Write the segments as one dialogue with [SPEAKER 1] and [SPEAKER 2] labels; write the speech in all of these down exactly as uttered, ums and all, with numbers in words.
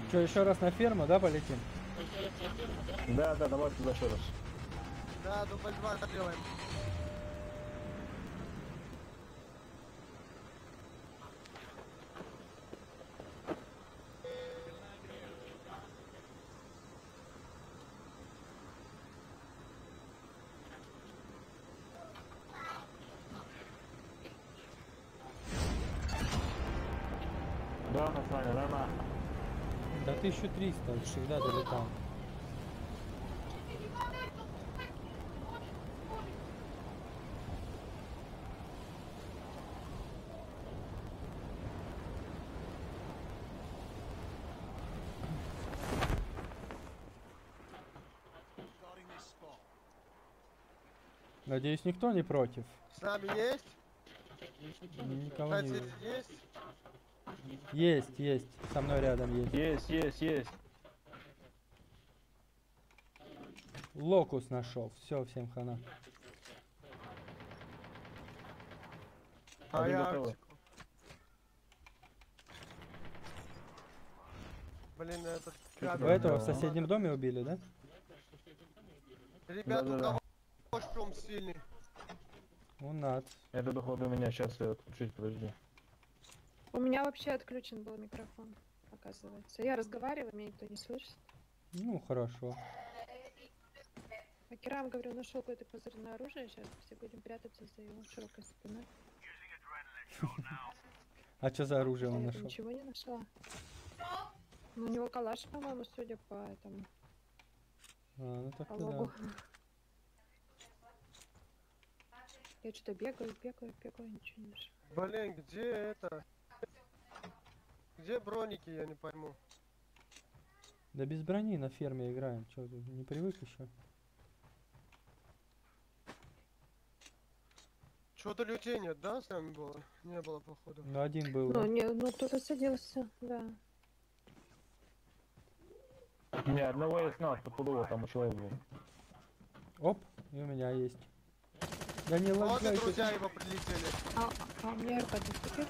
[SPEAKER 1] Что, еще раз на ферму, да, полетим?
[SPEAKER 2] Да, да, давай туда еще раз.
[SPEAKER 3] Да, дубль два делаем.
[SPEAKER 2] Рано, Саня, рано.
[SPEAKER 1] Да тысяча триста всегда долетал. Надеюсь, никто не против.
[SPEAKER 3] С нами есть?
[SPEAKER 1] Никого не
[SPEAKER 3] Кстати,
[SPEAKER 1] вижу.
[SPEAKER 3] есть?
[SPEAKER 1] Есть, есть. Со мной рядом есть.
[SPEAKER 2] Есть, есть, есть.
[SPEAKER 1] Локус нашел. Все, всем хана.
[SPEAKER 3] А
[SPEAKER 2] Один
[SPEAKER 3] я
[SPEAKER 2] готовый.
[SPEAKER 3] Арктику. Блин, этот
[SPEAKER 1] Вы
[SPEAKER 3] кабель.
[SPEAKER 1] этого в
[SPEAKER 2] да.
[SPEAKER 1] соседнем доме убили, да?
[SPEAKER 3] Ребят, у
[SPEAKER 2] Да-да-да.
[SPEAKER 3] кого шум сильный?
[SPEAKER 1] У нас.
[SPEAKER 2] Это походу у меня, сейчас я отключить, подожди.
[SPEAKER 4] У меня вообще отключен был микрофон, оказывается. Я разговариваю, меня никто не слышит.
[SPEAKER 1] Ну, хорошо.
[SPEAKER 4] А Керам, говорю, нашел какое-то козырное оружие, сейчас все будем прятаться за его широкой спиной.
[SPEAKER 1] А что за оружие
[SPEAKER 4] А
[SPEAKER 1] он
[SPEAKER 4] я
[SPEAKER 1] нашел?
[SPEAKER 4] ничего не нашла. Ну, у него калаш, по-моему, судя по этому,
[SPEAKER 1] А, ну так
[SPEAKER 4] по
[SPEAKER 1] да.
[SPEAKER 4] логу. Я что-то бегаю, бегаю, бегаю, ничего не нашла.
[SPEAKER 3] Блин, где это? Где броники, я не пойму.
[SPEAKER 1] Да без брони на ферме играем. Че, не привык еще?
[SPEAKER 3] Что-то людей нет, да, с нами было? Не было, походу.
[SPEAKER 1] Ну, один был,
[SPEAKER 4] Ну,
[SPEAKER 1] да?
[SPEAKER 4] не, ну кто-то садился, да.
[SPEAKER 2] Не, одного я снял, стопудово, там у человека был.
[SPEAKER 1] Оп, и у меня есть. Да не
[SPEAKER 3] Вот и
[SPEAKER 1] лагайте.
[SPEAKER 3] друзья его прилетели.
[SPEAKER 4] А, а у меня РП теперь?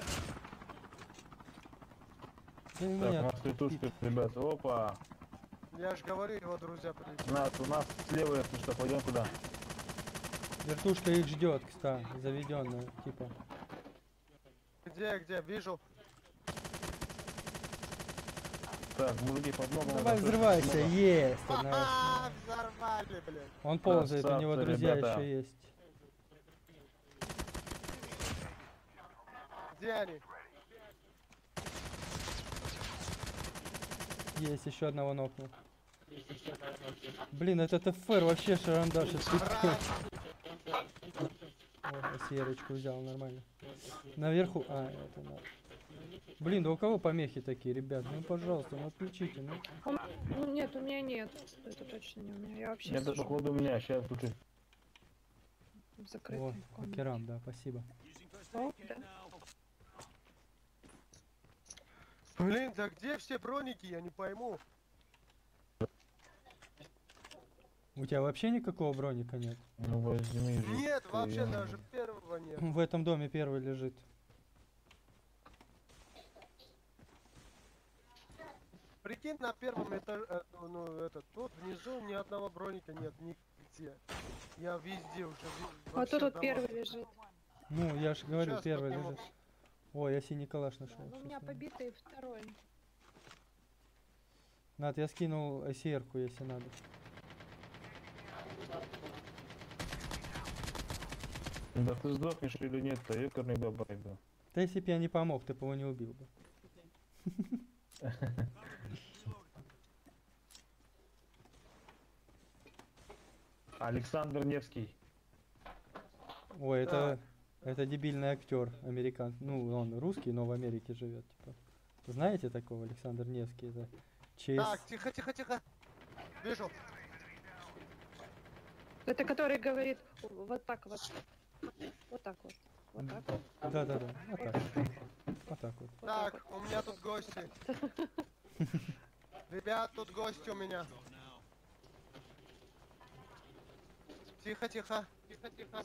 [SPEAKER 1] И у
[SPEAKER 2] Так, у
[SPEAKER 1] меня
[SPEAKER 2] нас летушка, ребят. Опа.
[SPEAKER 3] Я же говорю, его друзья
[SPEAKER 2] У
[SPEAKER 3] прилетели.
[SPEAKER 2] нас, у нас слева, если что, пойдем туда.
[SPEAKER 1] вертушка их ждет, кстати, заведенная, типа.
[SPEAKER 3] Где, где? Вижу.
[SPEAKER 2] Так, мужики, под ногу.
[SPEAKER 1] Давай
[SPEAKER 2] надо
[SPEAKER 1] взрывайся,
[SPEAKER 2] слышать.
[SPEAKER 1] есть. одна.
[SPEAKER 3] Ха-ха, взорвали, блин.
[SPEAKER 1] Он ползает, у
[SPEAKER 2] Красавцы,
[SPEAKER 1] него друзья
[SPEAKER 2] ребята.
[SPEAKER 1] еще есть.
[SPEAKER 3] Где они?
[SPEAKER 1] Есть, еще одного нокнул. Блин, этот эф эр вообще шарандашит. О, серочку взял, нормально. Наверху... А, это надо. Блин, да у кого помехи такие, ребят? Ну, пожалуйста, ну отключите, ну.
[SPEAKER 4] У м- Ну нет, у меня нет. Это точно не у меня. Я вообще
[SPEAKER 2] Это
[SPEAKER 4] сижу
[SPEAKER 2] походу у меня, сейчас тут.
[SPEAKER 4] в
[SPEAKER 1] О,
[SPEAKER 4] закрытой комнате.
[SPEAKER 1] Керам, да, спасибо.
[SPEAKER 4] О, да.
[SPEAKER 3] Блин, да где все броники, я не пойму.
[SPEAKER 1] У тебя вообще никакого броника нет?
[SPEAKER 2] Ну возьми же.
[SPEAKER 3] Нет,
[SPEAKER 2] ты,
[SPEAKER 3] вообще
[SPEAKER 2] я-
[SPEAKER 3] даже первого нет.
[SPEAKER 1] В этом доме первый лежит.
[SPEAKER 3] Прикинь, на первом этаже, э, ну, этот, тут внизу ни одного броника нет, нигде. Я везде уже ви- во
[SPEAKER 4] Вот
[SPEAKER 3] всех
[SPEAKER 4] тут вот
[SPEAKER 3] домах.
[SPEAKER 4] первый лежит.
[SPEAKER 1] Ну, я же говорю,
[SPEAKER 3] Сейчас
[SPEAKER 1] первый
[SPEAKER 3] подниму.
[SPEAKER 1] лежит. Ой, я синий калаш
[SPEAKER 4] Да,
[SPEAKER 1] нашел.
[SPEAKER 4] но у меня побитый второй.
[SPEAKER 1] Над, я скинул эс эр-ку, если надо.
[SPEAKER 2] Да ты сдохнешь или нет-то, ёкарный бабай, да.
[SPEAKER 1] Да если бы я не помог, ты бы его не убил бы.
[SPEAKER 2] Александр Невский.
[SPEAKER 1] Ой, это, это дебильный актер, американ. Ну, он русский, но в Америке живет, типа. Знаете такого Александр Невский? Это ЧС.
[SPEAKER 3] Так, тихо, тихо, тихо. Вижу.
[SPEAKER 4] Это который говорит вот так вот. Вот так вот. Вот так вот.
[SPEAKER 1] Да, да, да. Вот так. Вот так вот.
[SPEAKER 4] Вот так
[SPEAKER 3] Так, у меня тут гости. Ребят, тут гости у меня. Тихо, тихо. Тихо, тихо.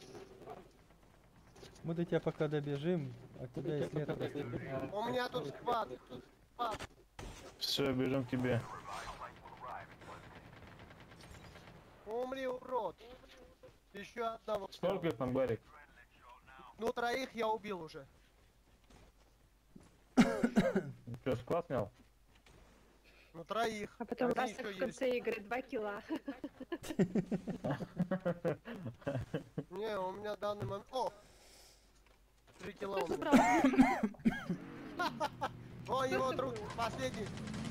[SPEAKER 1] Мы до тебя пока добежим, а тебя и след простыл.
[SPEAKER 3] У меня тут сквад.
[SPEAKER 2] Все, бежим к тебе.
[SPEAKER 3] Умри, урод. Еще одного.
[SPEAKER 2] Сколько их там, Гарик?
[SPEAKER 3] Ну, троих я убил уже.
[SPEAKER 2] Что, склад снял?
[SPEAKER 3] Ну, троих.
[SPEAKER 4] А потом
[SPEAKER 3] Один
[SPEAKER 4] раз
[SPEAKER 3] еще
[SPEAKER 4] в
[SPEAKER 3] есть.
[SPEAKER 4] конце игры два килла.
[SPEAKER 3] Не, у меня в данный момент... О! Три кило у
[SPEAKER 4] Кто
[SPEAKER 3] меня.
[SPEAKER 4] забрал?
[SPEAKER 3] О, его друг, последний.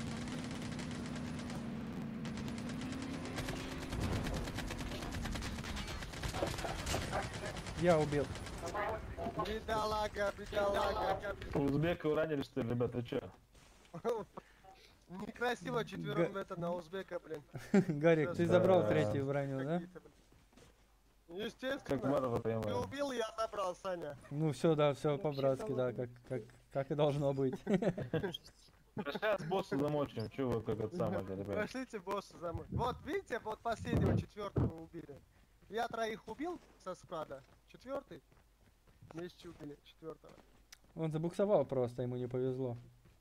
[SPEAKER 1] Я убил.
[SPEAKER 3] Бедолага, бедолага.
[SPEAKER 2] Узбека уранили, что ли, ребята, ты чё?
[SPEAKER 3] Некрасиво четвером это на узбека, блин.
[SPEAKER 1] Гарик, ты забрал
[SPEAKER 2] Да.
[SPEAKER 1] третью броню, да?
[SPEAKER 3] Какие-то, блин.
[SPEAKER 2] Как
[SPEAKER 3] Естественно.
[SPEAKER 2] варвар
[SPEAKER 3] Ты
[SPEAKER 2] прямо.
[SPEAKER 3] убил, я забрал, Саня.
[SPEAKER 1] Ну все, да, все
[SPEAKER 4] Вообще
[SPEAKER 1] по-братски, да, как, как, как и должно быть.
[SPEAKER 2] Сейчас босса замочим, чё вы как это самое, ребят?
[SPEAKER 3] Пошлите босса за мной. Вот, видите, вот последнего четвертого убили. Я троих убил со склада. Четвертый вместе убили четвертого.
[SPEAKER 1] Он забуксовал просто, ему не повезло.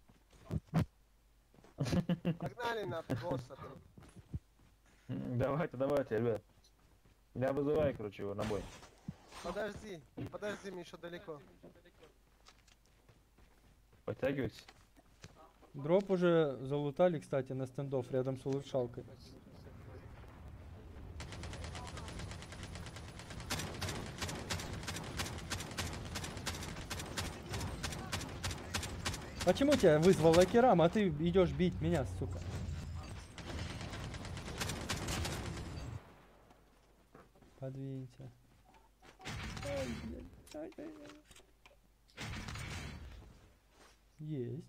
[SPEAKER 3] Погнали на босса, блин.
[SPEAKER 2] М, Давайте, давайте, ребят. Я вызываю, короче, его на бой.
[SPEAKER 3] Подожди, подожди, мне еще далеко.
[SPEAKER 2] Подтягивайтесь.
[SPEAKER 1] Дроп уже залутали, кстати, на стендов рядом с улучшалкой. Почему тебя вызвал Лакерам, а ты идешь бить меня, сука? Подвинься. Есть.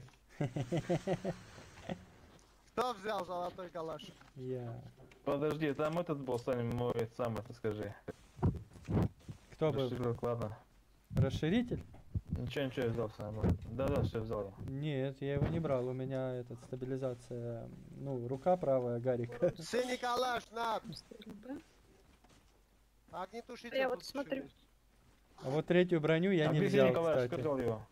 [SPEAKER 3] Кто взял золотой калаш?
[SPEAKER 1] Я.
[SPEAKER 2] Подожди, там этот был, Саня, мой самый, ты скажи.
[SPEAKER 1] Кто был?
[SPEAKER 2] Расширок, ладно.
[SPEAKER 1] Расширитель?
[SPEAKER 2] Ничего, ничего, я взял сам. Да-да, все взял я.
[SPEAKER 1] Нет, я его не брал. У меня этот стабилизация. Ну, рука правая, Гарик.
[SPEAKER 3] Синий калаш, на!
[SPEAKER 4] Стрельба.
[SPEAKER 3] Огнетушитель.
[SPEAKER 4] Я
[SPEAKER 3] тут
[SPEAKER 4] вот смотрю.
[SPEAKER 3] еще есть.
[SPEAKER 1] А вот третью броню я
[SPEAKER 2] А
[SPEAKER 1] не
[SPEAKER 2] где
[SPEAKER 1] взял,
[SPEAKER 2] Николай,
[SPEAKER 1] кстати.
[SPEAKER 2] кто взял его?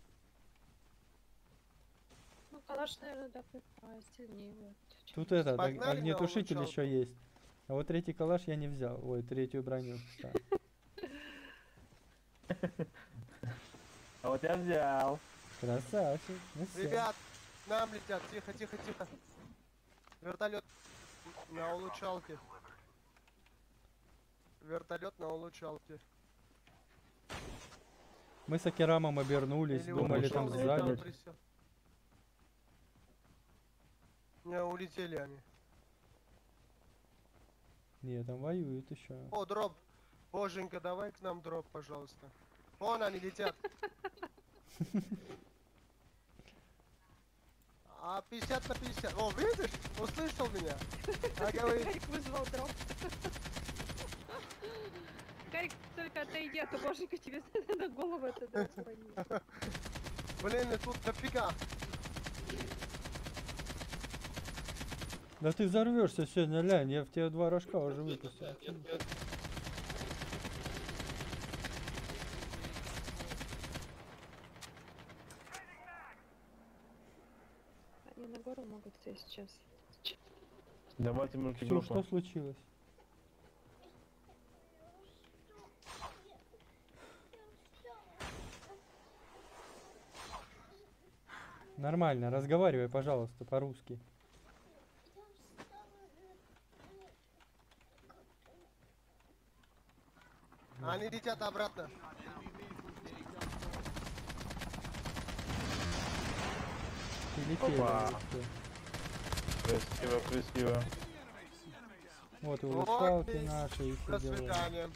[SPEAKER 4] Ну, калаш, наверное, да, сильнее. Вот.
[SPEAKER 1] Тут этот, ог-
[SPEAKER 3] Погнали на
[SPEAKER 1] огнетушитель
[SPEAKER 3] улучшалку.
[SPEAKER 1] еще есть. А вот третий калаш я не взял. Ой, третью броню. Да.
[SPEAKER 2] А вот я взял.
[SPEAKER 1] Красавчик. Ну всё.
[SPEAKER 3] Ребят, к нам летят. Тихо, тихо, тихо. Вертолет на улучшалке. Вертолет на улучшалке.
[SPEAKER 1] Мы с Акерамом обернулись,
[SPEAKER 3] Или
[SPEAKER 1] думали там
[SPEAKER 3] улучшалка,
[SPEAKER 1] сзади.
[SPEAKER 3] там присел. Не, улетели они.
[SPEAKER 1] Нет, там воюют еще.
[SPEAKER 3] О, дроп. Боженька, давай к нам дроп, пожалуйста. Вон они летят. А пятьдесят на пятьдесят. О, видишь? Услышал меня? А говорит,
[SPEAKER 4] Гарик вызвал дроп. Гарик, только отойди, а то боженька тебе на голову это дроп звонит.
[SPEAKER 3] блин, и тут дофига.
[SPEAKER 1] Да ты взорвешься сегодня, лянь, я в тебя два рожка уже выпустил.
[SPEAKER 4] Они на гору могут сесть сейчас.
[SPEAKER 2] Давайте мульки
[SPEAKER 1] Всё, что
[SPEAKER 2] группу.
[SPEAKER 1] случилось? Нормально, разговаривай, пожалуйста, по-русски.
[SPEAKER 3] Они летят обратно.
[SPEAKER 1] Прилетели.
[SPEAKER 2] Опа.
[SPEAKER 1] всё.
[SPEAKER 2] Красиво, красиво.
[SPEAKER 1] Вот и
[SPEAKER 3] Вот
[SPEAKER 1] улучшалки
[SPEAKER 3] и
[SPEAKER 1] наши и
[SPEAKER 3] До
[SPEAKER 1] все дела.
[SPEAKER 3] свидания.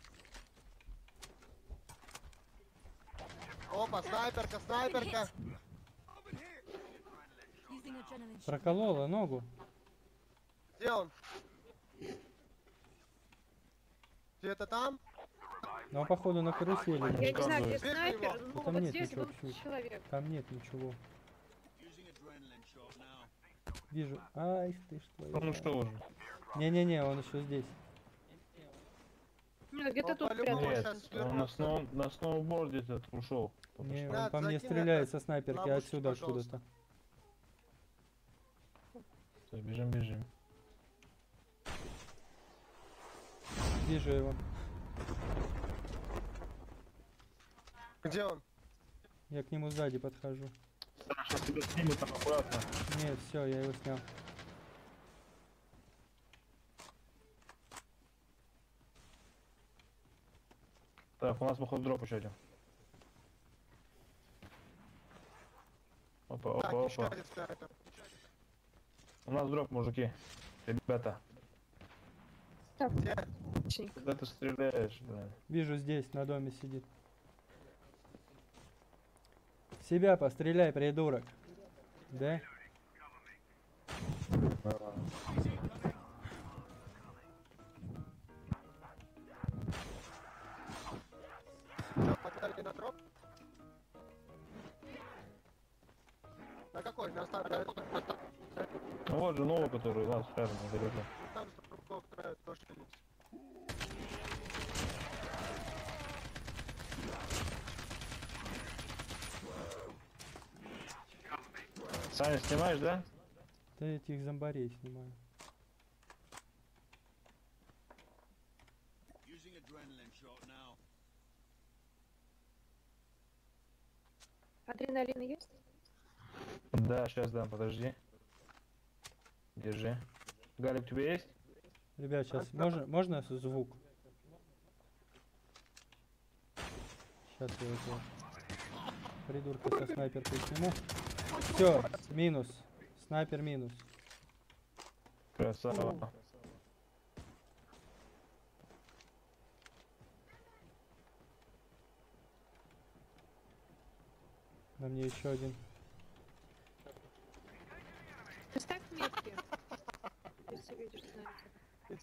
[SPEAKER 3] Опа, снайперка, снайперка.
[SPEAKER 1] Проколола ногу.
[SPEAKER 3] Где он? Где-то там?
[SPEAKER 1] Но он, походу, на карусели.
[SPEAKER 4] Я не
[SPEAKER 1] лежит.
[SPEAKER 4] знаю, где
[SPEAKER 3] Бей
[SPEAKER 4] снайпер,
[SPEAKER 3] его.
[SPEAKER 4] ну
[SPEAKER 1] Там
[SPEAKER 4] вот
[SPEAKER 1] нет
[SPEAKER 4] здесь
[SPEAKER 1] ничего,
[SPEAKER 4] был
[SPEAKER 1] чуть.
[SPEAKER 4] человек.
[SPEAKER 1] Там нет ничего. Вижу. Ай, ты ж твою.
[SPEAKER 2] Ну
[SPEAKER 1] мать.
[SPEAKER 2] что уже?
[SPEAKER 1] Не-не-не, он еще здесь.
[SPEAKER 4] Ну, где-то
[SPEAKER 3] Он
[SPEAKER 4] тут
[SPEAKER 3] по-любому
[SPEAKER 4] прятался.
[SPEAKER 2] Нет,
[SPEAKER 3] сейчас
[SPEAKER 2] он на, сноу, на сноуборде этот ушел.
[SPEAKER 1] Не,
[SPEAKER 3] Да,
[SPEAKER 1] он по мне
[SPEAKER 3] закинь
[SPEAKER 1] стреляет
[SPEAKER 3] это,
[SPEAKER 1] со снайперки
[SPEAKER 3] ловушки,
[SPEAKER 1] отсюда
[SPEAKER 3] пожалуйста.
[SPEAKER 1] откуда-то.
[SPEAKER 2] Всё, бежим, бежим.
[SPEAKER 1] Вижу его.
[SPEAKER 3] Где он?
[SPEAKER 1] Я к нему сзади подхожу.
[SPEAKER 2] Сейчас тебя снимут там аккуратно.
[SPEAKER 1] Нет, все, я его снял.
[SPEAKER 2] Так, у нас походу дроп еще один. Опа,
[SPEAKER 3] Так,
[SPEAKER 2] опа,
[SPEAKER 3] еще
[SPEAKER 2] опа.
[SPEAKER 3] один снайпер.
[SPEAKER 2] У нас дроп, мужики. Ребята,
[SPEAKER 4] Так,
[SPEAKER 3] Где?
[SPEAKER 4] точнее.
[SPEAKER 2] куда ты стреляешь, блин?
[SPEAKER 1] Вижу, здесь, на доме сидит. В себя постреляй, придурок. Да?
[SPEAKER 3] Что, погнали на дроп? На какой? На старый?
[SPEAKER 2] Ну вот же новый, который у нас рядом недалеко.
[SPEAKER 3] Там с другого края тоже есть.
[SPEAKER 2] Саня, снимаешь, да?
[SPEAKER 1] Да я этих зомбарей снимаю.
[SPEAKER 5] Using adrenaline shot now.
[SPEAKER 4] Адреналин есть?
[SPEAKER 2] Да, сейчас дам, подожди. Держи. Галик, у тебя есть?
[SPEAKER 1] Ребят, сейчас можно, можно с- звук? Сейчас я этого придурка со снайперкой сниму. Все, минус. Снайпер минус.
[SPEAKER 2] Красава.
[SPEAKER 1] На мне еще один.
[SPEAKER 4] Ты ставь метки, если видишь снайпера.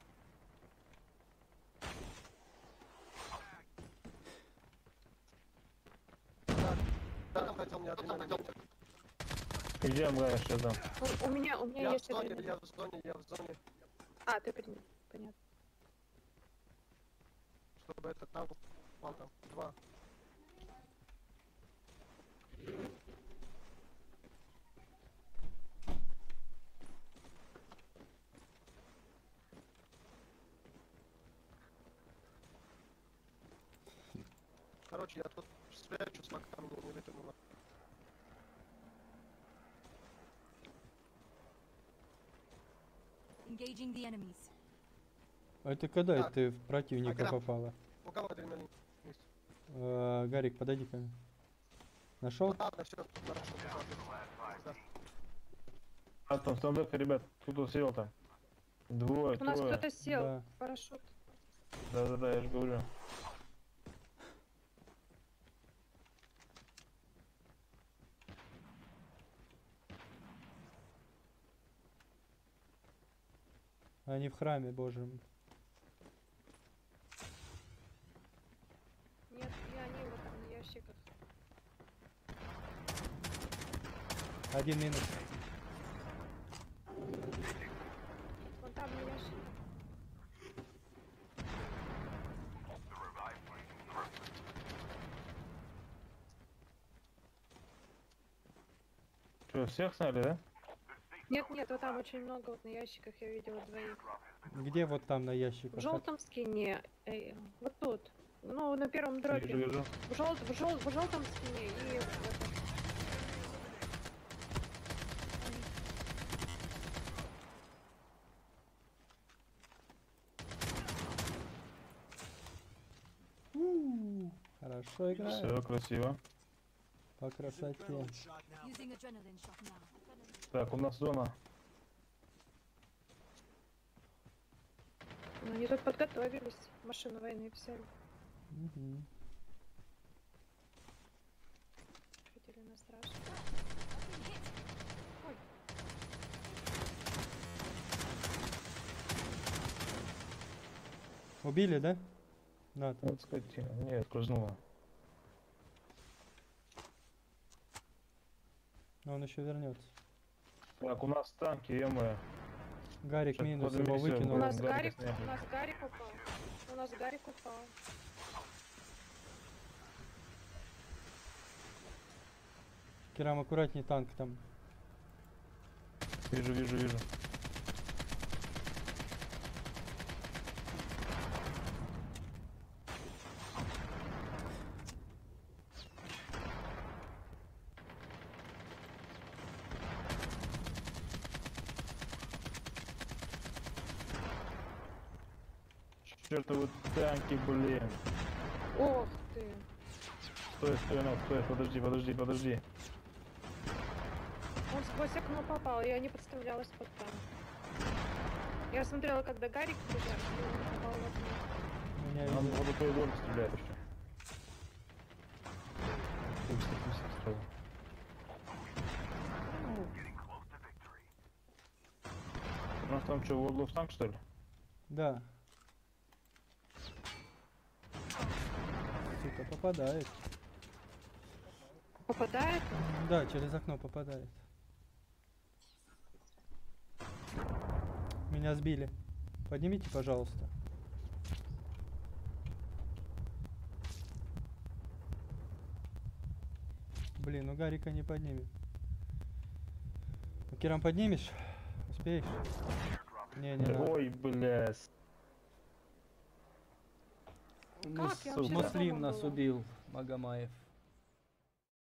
[SPEAKER 3] Да, там хотел мне адреналин.
[SPEAKER 2] Где Амгая, сейчас дам?
[SPEAKER 4] У, у меня, у меня
[SPEAKER 3] Я в
[SPEAKER 4] есть
[SPEAKER 3] зоне,
[SPEAKER 4] адреналин.
[SPEAKER 3] я в зоне, я в зоне.
[SPEAKER 4] А, ты понял. Понятно.
[SPEAKER 3] Чтобы это там упал там. Два. Короче, я тут спрячу с маками, не вытянула.
[SPEAKER 6] Engaging the enemies.
[SPEAKER 1] А это когда
[SPEAKER 3] Так.
[SPEAKER 1] ты в противника
[SPEAKER 3] А когда-
[SPEAKER 1] попала?
[SPEAKER 3] У кого адреналин есть?
[SPEAKER 1] Э, Гарик, подойди ко мне. Нашел?
[SPEAKER 3] Ладно, все, хорошо. Да.
[SPEAKER 2] А там стандарт, ребят, кто-то сел там. Двое,
[SPEAKER 4] У нас
[SPEAKER 2] трое.
[SPEAKER 4] кто-то сел.
[SPEAKER 1] Да.
[SPEAKER 4] Парашют.
[SPEAKER 2] Да-да-да, я же говорю.
[SPEAKER 1] Они в храме Божьем.
[SPEAKER 4] Нет, и они вот там на ящиках.
[SPEAKER 1] Один минус.
[SPEAKER 4] Вон там на ящиках.
[SPEAKER 2] Что, всех сняли, да?
[SPEAKER 4] Нет, нет, вот там очень много вот на ящиках я видела двоих.
[SPEAKER 1] Где вот там на ящиках?
[SPEAKER 4] В желтом скине, э, вот тут. Ну, на первом дропе.
[SPEAKER 2] Вижу, вижу.
[SPEAKER 4] В, жел... в, жел... в желтом скине и в этом.
[SPEAKER 1] У, Хорошо играет.
[SPEAKER 2] Все, красиво.
[SPEAKER 1] По красоте.
[SPEAKER 5] Adrenaline shot now.
[SPEAKER 6] Using adrenaline shot now.
[SPEAKER 2] Так, у нас зона.
[SPEAKER 4] Ну, они тут подготовились. Машину войны взяли.
[SPEAKER 1] Мгм.
[SPEAKER 4] Хотели на страж. Ой.
[SPEAKER 1] Убили, да? Над.
[SPEAKER 2] Вот скотина. Нет, скользнула.
[SPEAKER 1] Но он еще вернется.
[SPEAKER 2] Так, у нас танки, е-мое.
[SPEAKER 1] Гарик
[SPEAKER 2] Сейчас
[SPEAKER 1] минус,
[SPEAKER 2] поднимемся,
[SPEAKER 1] его
[SPEAKER 4] У
[SPEAKER 1] выкинул.
[SPEAKER 2] будем.
[SPEAKER 4] нас
[SPEAKER 2] Гарик
[SPEAKER 4] Гарик,
[SPEAKER 2] сняли.
[SPEAKER 4] у нас Гарик упал. У нас Гарик упал.
[SPEAKER 1] Керам, аккуратней, танк там.
[SPEAKER 2] Вижу, вижу, вижу. Чертовы танки, блин.
[SPEAKER 4] Ох ты.
[SPEAKER 2] Стой, стой, ну, стой, подожди, подожди, подожди.
[SPEAKER 4] Он сквозь окно попал, я не подставлялась под танк. Я смотрела, когда Гарик прижал, и он попал в окно.
[SPEAKER 1] Меня
[SPEAKER 2] Нам
[SPEAKER 1] видно.
[SPEAKER 2] походу твой дом стреляет еще. Пусть, пусть, сразу. У нас там что, World of Tanks, что ли?
[SPEAKER 1] Да. Сука, попадает.
[SPEAKER 4] Попадает?
[SPEAKER 1] Да, через окно попадает. Меня сбили. Поднимите, пожалуйста. Блин, ну Гарика не поднимет. Ну, Кирам, поднимешь? Успеешь? Не, не надо.
[SPEAKER 2] Ой, блядь.
[SPEAKER 4] Как? Я вообще
[SPEAKER 2] сука.
[SPEAKER 4] дома
[SPEAKER 7] Муслим нас
[SPEAKER 4] была.
[SPEAKER 7] убил, Магомаев.